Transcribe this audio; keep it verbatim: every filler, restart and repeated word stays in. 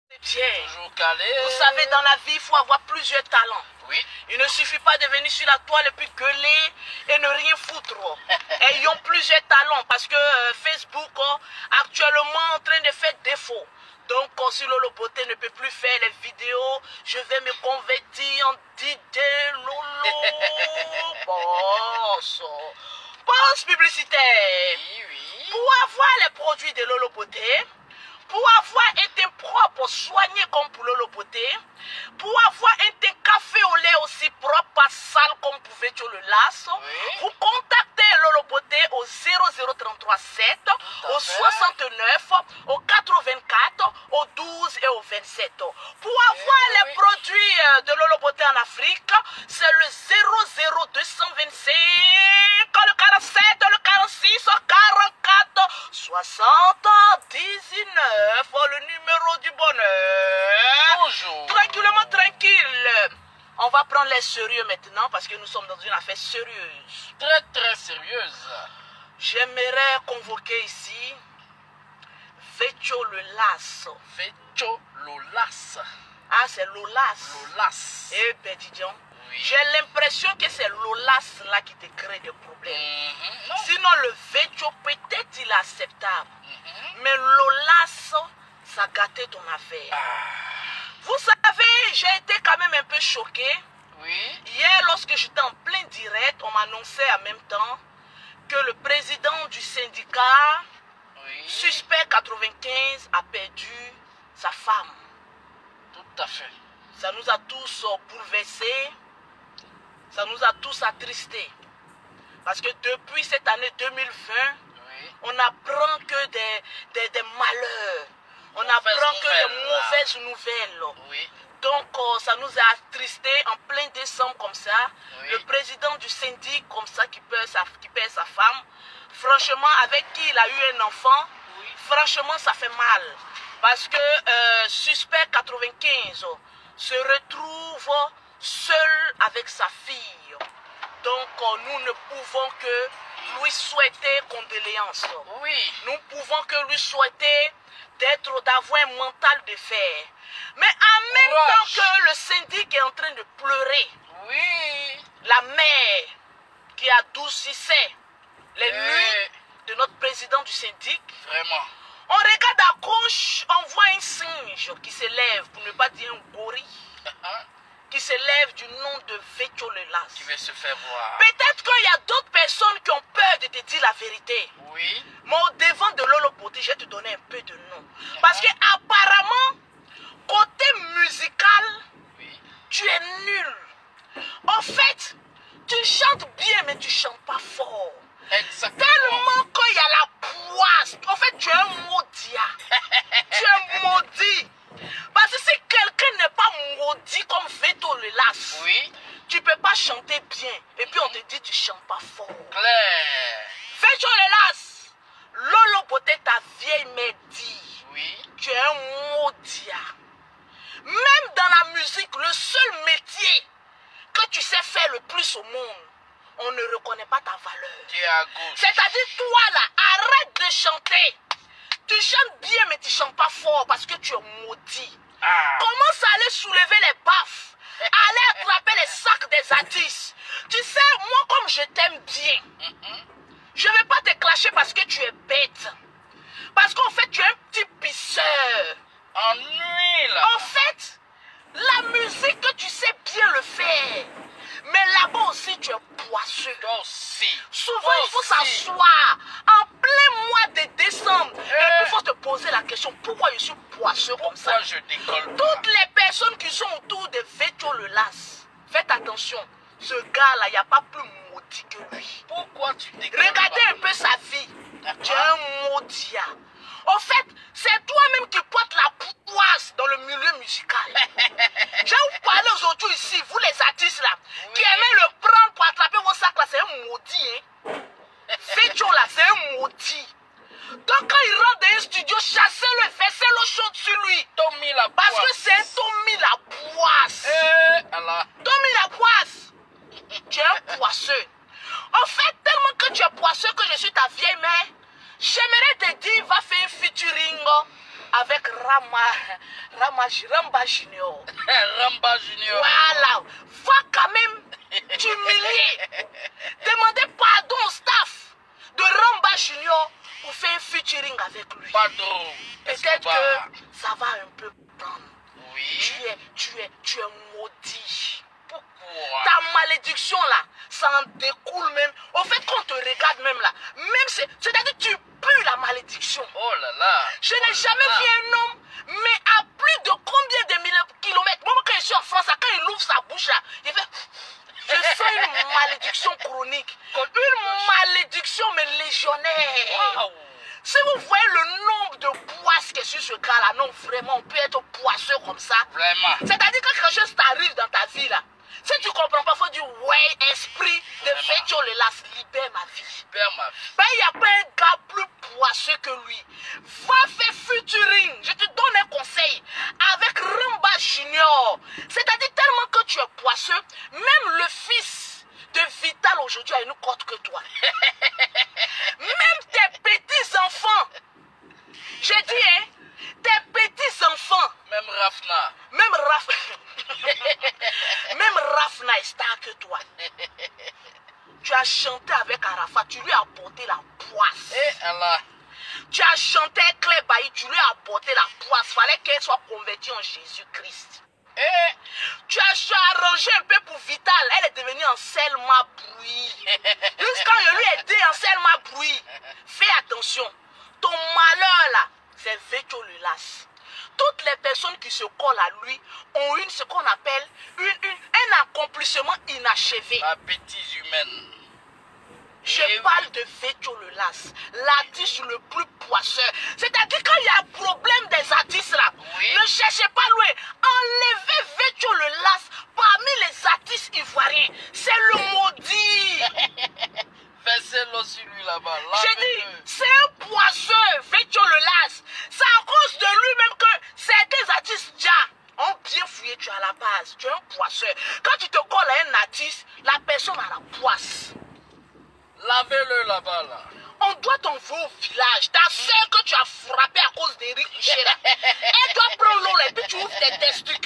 Bien. Toujours calé. Vous savez, dans la vie, il faut avoir plusieurs talents. Oui. Il ne suffit pas de venir sur la toile et puis gueuler et ne rien foutre. Ayons plusieurs talents parce que euh, Facebook euh, actuellement en train de faire défaut. Donc, euh, si Lolo Beauté ne peut plus faire les vidéos, je vais me convertir en D J Lolo Boss. Boss publicitaire. Oui, oui. Pour avoir les produits de Lolo Beauté, pour avoir un teint propre, soigné comme pour Lolo Beauté, pour avoir un teint café au lait aussi propre, pas sale comme pour Vétio le Las, Oui. vous contactez Lolo Beauté au zéro zéro trente-trois sept, au soixante-neuf, au quatre-vingt-quatre, au douze et au vingt-sept. Pour avoir Oui, les oui. produits de Lolo Beauté en Afrique, c'est le zéro zéro deux cent vingt-cinq, le quarante-sept, le quarante-six, quarante-quatre, soixante-dix-neuf, le numéro du bonheur. Bonjour. Tranquillement, tranquille. On va prendre les sérieux maintenant parce que nous sommes dans une affaire sérieuse. Très, très sérieuse. J'aimerais convoquer ici Vétio le Las. Vétio Lolas. Ah, c'est Lolas. Lolas. Eh ben, dis donc. Oui. J'ai l'impression que c'est Lolas là qui te crée des problèmes. Mhm. Non. Sinon, le Vétio, peut-être il est acceptable. Mhm. Mais Lolas, ça gâtait ton affaire. Ah. Vous savez, j'ai été quand même un peu choqué. Oui. Hier, lorsque j'étais en plein direct, on m'annonçait en même temps que le président du syndicat, Oui. suspect quatre-vingt-quinze, a perdu sa femme. Tout à fait. Ça nous a tous euh, bouleversés, ça nous a tous attristés. Parce que depuis cette année deux mille vingt, Oui. on n'apprend que des, des, des malheurs. On Mauvaises n'apprend que des nouvelles, mauvaises nouvelles. Oui. Donc, euh, ça nous a attristés en plein décembre comme ça. Oui. Le président du syndic comme ça qui perd sa, qui perd sa femme. Franchement, avec qui il a eu un enfant, Oui. franchement, ça fait mal. Parce que euh, suspect quatre-vingt-quinze se retrouve seul avec sa fille. Donc, euh, nous ne pouvons que lui souhaiter condoléances. Oui. Nous pouvons que lui souhaiter d'être, d'avoir un mental de fer. Mais en même Courage. temps que le syndic est en train de pleurer, Oui. la mère qui adoucissait les Eh. nuits de notre président du syndic, Vraiment. on regarde à gauche, on voit un singe qui se lève, pour ne pas dire un gorille, Hein? qui se lève du nom de Vétio le Las. Qui veut se faire voir. Peut-être qu'il y a d'autres personnes qui ont peur de te dire la vérité. Oui. Mais au devant de Lolo Beauté, je vais te donner un peu de nom. Parce que apparemment, côté musical, Oui. tu es nul. En fait, tu chantes bien, mais tu chantes pas fort. Exactement. Tellement qu'il y a la poisse. En fait, tu es un maudit. Tu es maudit. Parce que si quelqu'un n'est pas maudit comme Vétio le Las, Oui. tu ne peux pas chanter bien. Et puis on te dit tu chantes pas fort. Claire. Vétio le Las, Lolo Beauté, ta vieille mère dit, Oui. tu es un maudit. Même dans la musique, le seul métier que tu sais faire le plus au monde, on ne reconnaît pas ta valeur. Tu es à gauche. C'est-à-dire, toi là, arrête de chanter. Tu chantes bien, mais tu ne chantes pas fort parce que tu es maudit. Ah. Commence à aller soulever les baffes, aller attraper les sacs des artistes. Tu sais, moi, comme je t'aime bien, Mhm. je ne vais pas te clasher parce que tu es bête. Parce qu'en fait, tu es un petit pisseur. Ennui là. En fait, la musique, tu sais bien le faire. Mais là-bas aussi, tu es poisseux. Toi aussi. Souvent, Toi il faut aussi. s'asseoir en plein mois de décembre. Et Eh. puis, il faut te poser la question, pourquoi je suis poisseux comme ça? Pourquoi je décolle pas? Toutes les personnes qui sont autour de Vétio le Las, faites attention. Ce gars-là, il n'y a pas plus maudit que lui. Pourquoi tu décolles Regardez pas? un peu sa vie. Tu es un maudit. En fait, c'est toi-même qui portes la poisse dans le milieu musical. Je vais vous parler aujourd'hui ici, vous les artistes là, Oui. qui aimez le prendre pour attraper vos sacs là, c'est un maudit. Hein? Vétio là, c'est un maudit. Donc quand il rentre dans un studio, chassez-le, versez l'eau chaude sur lui. Tommy la Parce que poisse. c'est un Tommy la poisse. Eh, Allah. Tommy la poisse. Tu es un poisseux. En fait, tellement que tu es poisseux que je suis ta vieille mère, j'aimerais te dire, va faire un featuring avec Rama, Rama, Ramba Junior. Ramba Junior. Voilà. Va quand même t'humilier. Demander pardon au staff de Ramba Junior pour faire un featuring avec lui. Pardon. Peut-être que ça va un peu prendre. Oui. Tu es, tu es, tu es maudit. Pourquoi? Ta malédiction là, ça en découle même. Au fait qu'on te regarde même là, même c'est, c'est-à-dire que tu pues la malédiction. Oh là là. Je oh n'ai jamais là. vu un homme, mais à plus de combien de milliers de kilomètres. Moi quand je suis en France, là, quand il ouvre sa bouche là, il fait... Je sens une malédiction chronique. Une malédiction mais légionnaire. Wow. Si vous voyez le nombre de poisses que sur ce gars-là, non, vraiment, on peut être poisseux comme ça. Vraiment. C'est-à-dire que quelque chose t'arrive dans ta vie, là. Si tu comprends pas, il faut dire, ouais, esprit de Vétio le las, libère ma vie. Libère ma vie. Ben, il n'y a pas un gars plus poisseux que lui. Va faire featuring. Je te donne un conseil. Avec Ramba Junior. C'est-à-dire tellement que tu es poisseux, même le fils de Vital aujourd'hui a une cote que toi. Même tes petits-enfants. J'ai dit, hein, tes petits-enfants. Même Rafna. Même Rafna. Même Rafna est star que toi. Tu as chanté avec Arafat, tu lui as apporté la poisse. Eh Allah. Tu as chanté avec Claire Bailly, tu lui as apporté la poisse. Fallait qu'elle soit convertie en Jésus-Christ. Eh. Tu as, tu as arrangé un peu pour Vital, elle est devenue Anselma Bruit. Jusqu'à je lui ai dit Anselma Bruit, fais attention. Ton malheur là, c'est Vétio le las. Toutes les personnes qui se collent à lui ont une, ce qu'on appelle une, une, un accomplissement inachevé. La bêtise humaine. Je Et parle de Vétio le las, l'artiste le plus poisseux. C'est-à-dire quand il y a un problème des artistes là, oui. Ne cherchez pas loin. Enlevez Vétio le las parmi les artistes ivoiriens. C'est le maudit. Versez-le sur lui là-bas. J'ai dit, c'est un poisseux, Vétio le las. C'est à cause de lui-même que certains artistes déjà ont bien fouillé. Tu es à la base, tu es un poisseux. Quand tu te colles à un artiste, la personne a la poisse. Lavez-le là-bas là. On doit t'envoyer au village. Ta soeur que tu as frappé à cause d'Éric Michel, elle doit prendre l'eau et puis tu ouvres tes testicules.